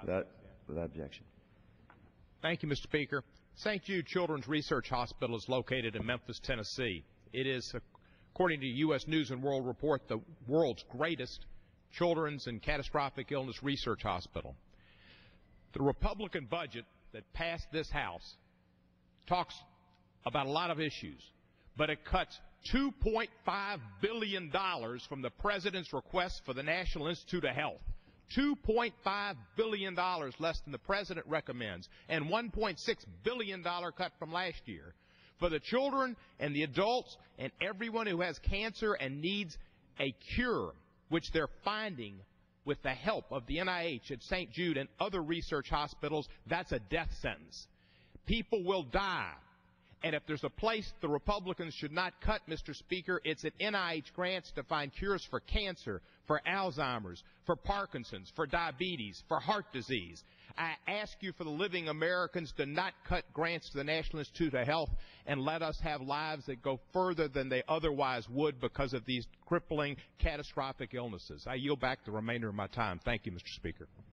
Without objection. Thank you, Mr. Speaker. St. Jude Children's Research Hospital is located in Memphis, Tennessee. It is, according to U.S. News and World Report, the world's greatest children's and catastrophic illness research hospital. The Republican budget that passed this House talks about a lot of issues, but it cuts $2.5 billion from the President's request for the National Institute of Health. $2.5 billion less than the President recommends, and $1.6 billion cut from last year. For the children and the adults and everyone who has cancer and needs a cure, which they're finding with the help of the NIH at St. Jude and other research hospitals, that's a death sentence. People will die. And if there's a place the Republicans should not cut, Mr. Speaker, it's at NIH grants to find cures for cancer, for Alzheimer's, for Parkinson's, for diabetes, for heart disease. I ask you for the living Americans to not cut grants to the National Institute of Health and let us have lives that go further than they otherwise would because of these crippling, catastrophic illnesses. I yield back the remainder of my time. Thank you, Mr. Speaker.